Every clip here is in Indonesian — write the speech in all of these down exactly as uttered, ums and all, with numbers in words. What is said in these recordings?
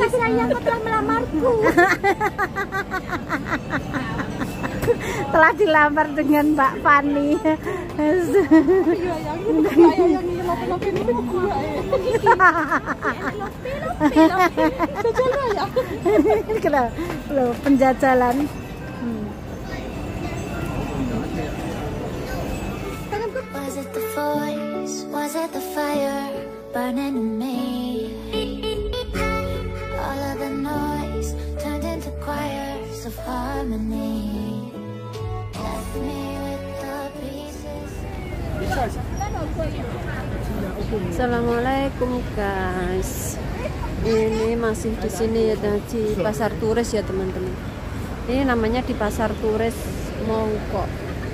Mas sayang telah melamarku. Telah dilamar dengan Mbak Fani. Loh, penjajalan. Hmm. Was it the voice? Was it the fire burning in me? All of the noise turned into choirs of harmony. Left me with the pieces. Assalamualaikum guys. Ini masih di sini ya, di pasar turis ya teman-teman. Ini namanya di pasar turis Mongkok.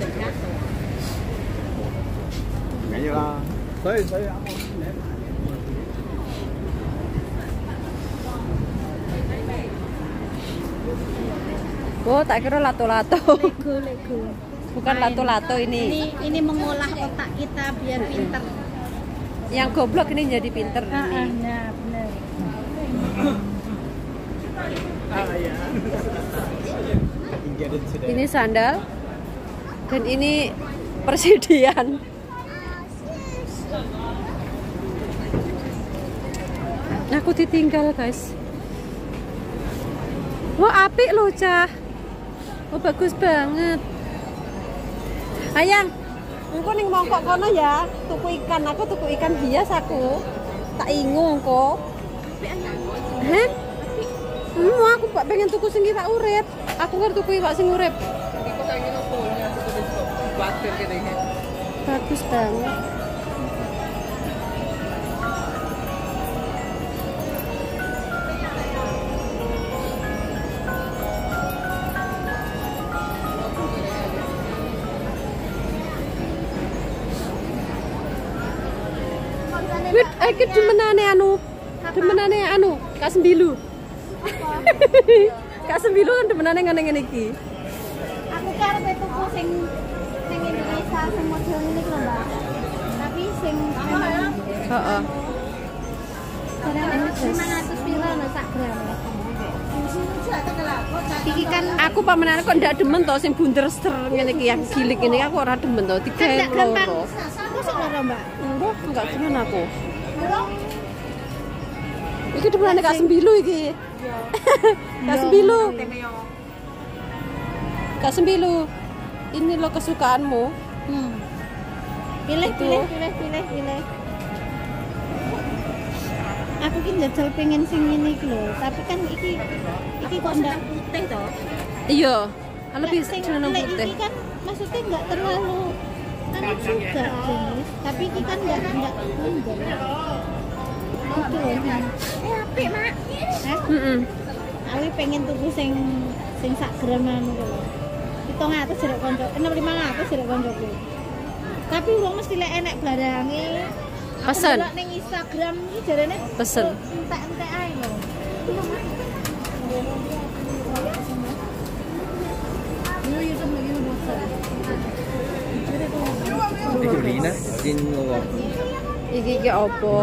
Oh, tak kira lato-lato. Lego, Lego. Bukan lato-lato ini. Ini ini mengolah otak kita biar pintar. Yang goblok ini jadi pinter. Ah, Ini. nah, benar. Ini sandal dan ini persediaan. Aku ditinggal guys. Wah, apik loh cah. Oh, bagus banget. Ayang, engko ning mongkok kono ya, tuku ikan. Aku tuku ikan bias aku. Tak ingung kok. Heh? Hmm, aku pak pengen tuku sing iwak urip. Aku kan tuku iwak sing urip. Bagus banget. Wit, iki demenane anu. Demenane anu, Kak Sembilu. Kak Sembilu kan demenane ngene-ngene iki. Aku karepe tuku sing sing Indonesia sing model ini lho, Mbak. Tapi sing memang Heeh. lima ratus piro lho sak gram. Iki kan Aku pamenane kok ndak demen to sing bunder ser ngene iki yang gilik ini aku ora demen to. Tiga ndak gampang. loro. Masuk lho, Mbak. Enggak, enggak demen aku. Iki demenane Kak Sembilu iki. Kak Sembilu. Kak Sembilu. Ini lo kesukaanmu. Hmm. Pilih, Itu. pilih, pilih, pilih, pilih. Aku ki njajal pengen sing ngene iki lho, tapi kan iki iki kok ndak putih to. Iya, lebih Sing cenderung lek putih. iki kan maksudnya nggak terlalu anu juga, guys. Tapi iki kan nggak nggak enggak. Itu loh. Eh, apik, Mak. Hah? Heeh. Aku pengen tuku sing sing sak gram anu lho. pitung atus jeruk konco, enam lima ratus jeruk koncoku. Tapi urung mesti lek enek barange. Aku Pesen. delok ning Instagram iki jarene Pesen. entek-entek ae lho. Itu Lina, Jin ngomong. Iki iki opo?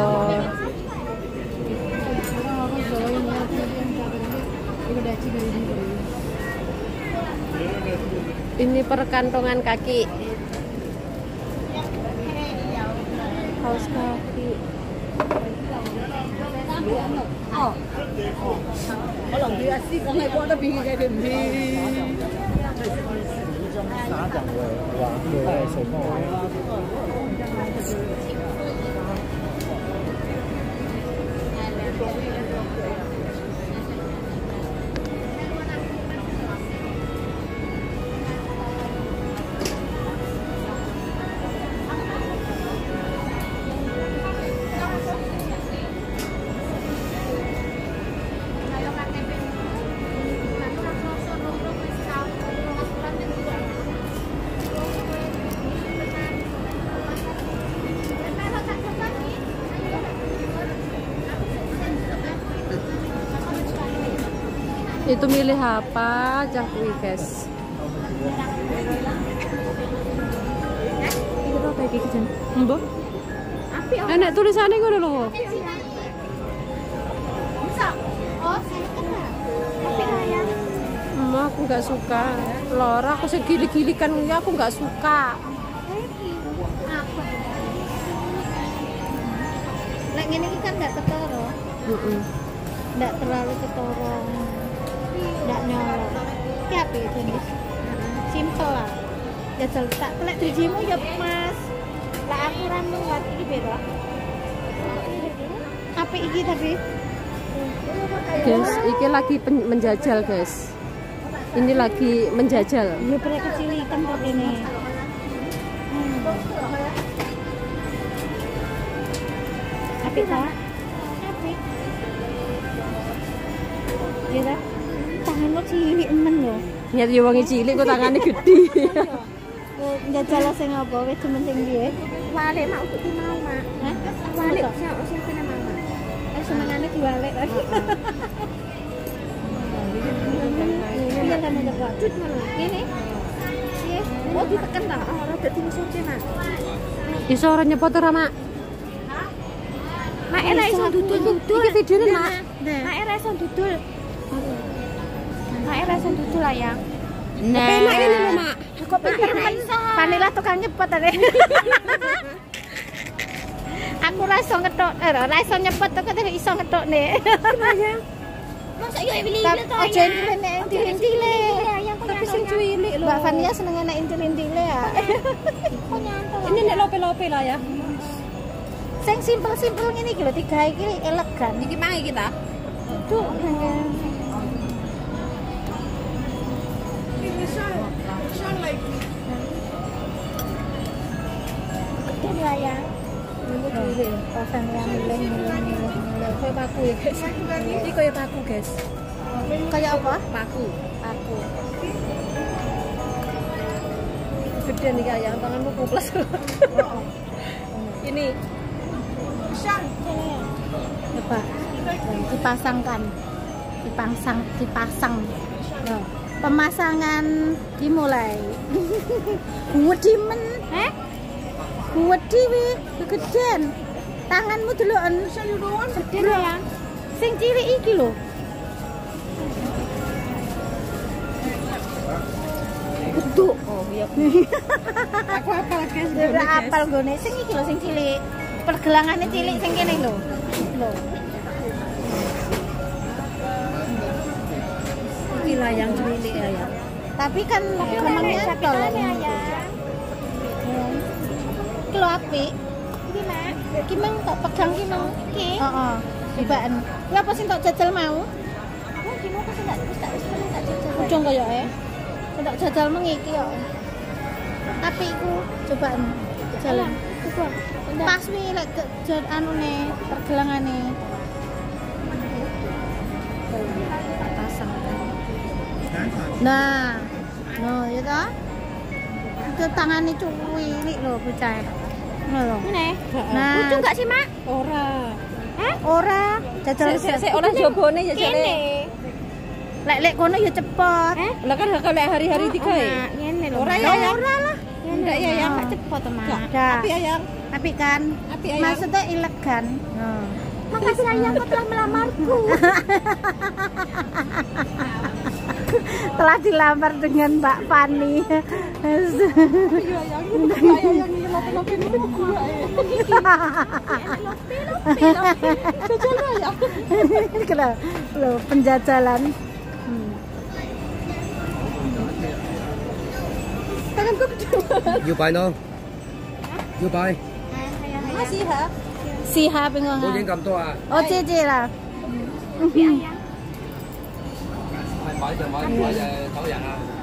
Ini perkantongan kaki. Kaos kaki. Oh. Kalau dia sih kalau ibu ada bikin kayak gini. Itu milih apa aja kuwi guys. Iki to kayak iki jan. Mbok. Apik. Enak tulisannya ngono lho. Bisa. Oh, nggak suka. Lora aku segili-gilikan ya aku nggak suka. Lek ngene iki kan nggak ketoro. Heeh. Nggak terlalu ketoro. Nggak nyolok. Ki apik jenis. Simple lah. Jajal tak telek drijimu ya Mas. Lah aku ra muat iki beda. Apik iki tapi. Guys, iki lagi pen- menjajal guys. Ini lagi menjajal. Ya pada kecil ikan kok ini. Hmm. Apik ta? Apik. Ya ta? Tanganmu cilik men lho. Nyat yo wong cilik kok tangane gede. Oh, njajal sing apa wis demen sing piye? Walik mak untuk di mau mak. Hah? Walik Kok? siapa sing kena mama. Eh semenane diwalek lagi. Iya kan ada kok. Cut mana? Ini. Iya. Oh ditekan tak? Oh rada dimusuhin mak. Iso ora nyepot ora, Mak? Mak era iso dudul-dudul. Iki videone, Mak. Mak era iso dudul. Mak era iso dudul lah ya. Nah. Penak ini lho mak. Kok pikir men Vanilla tukang nyepot tadi. Aku ra iso ngetok, eh ra iso nyepot kok tadi iso ngetokne. Masa yo beli Tapi ojo intile intile. Tapi sing cilik lho. Mbak Vanilla seneng enak intile ya. Ini nek lope-lope lah ya. Sing simpel-simpel ngene iki lho, tiga iki elegan. Iki mang iki ta? Tuh. Betul lah ya. Pasang yang milih-milih. Kayak paku ya, guys. Iki kayak paku, guys. Kayak apa? Paku. Aku. Gede nih kayak tanganmu kuplas. Ini Coba dipasangkan, dipasang, dipasang. Nah, pemasangan dimulai. Wedi men, eh? Wedi wi, kegedean. Tanganmu deloken. Gede ya. Sing cilik iki lho. Geduk. oh iya. Aku apal guys. Ora apal gone sing iki lho sing cilik. Pergelangane cilik sing kene lho. Lho. Iki layang cilik ya. Tapi kan kemangnya tol ya. Iki lho apik. Iki Mak. Iki mang tak pegang ki mang. Iki. Heeh. Cobaan. Kuwi apa sing tak jajal mau? Oh gimana kok enggak wis tak wis tak jajal. Ujung kaya eh. Sing tak jajal mang iki yo. Tapi iku cobaan jalan. Pas wi lek jan anune pergelangane. Pasang. Nah, no ya toh? Itu tangannya cuwilik lho bocah. Ngono lho. Ngene. Nah, Lucu enggak sih mak? Ora. ora jajal Sik sik ora jobone ya jane. Kene. Lek-lek kono ya cepet. Eh? Lah kan kalau hari-hari tiga ya. Mak, ngene lho. Ora Mak. ya, ya. Ora lah. Enggak ya yang Enggak Cepet to mak. Dah. Tapi ayang. Apik kan? Apik ayang. Maksudnya elegan. Nah. Makasih ayang kau telah melamarku. Telah dilamar dengan Mbak Fani. Iya ayang. Ayang ini lope-lope ini gua ya. Kalau lo penjajalan. Hmm. Tanganku gede. Yêu bài không? Yêu bài. Masih ha. Siha bingung. Cô vẫn cầm to à? Oh, Cici lah. Mày mở giờ mở mở giờ thổi vàng à?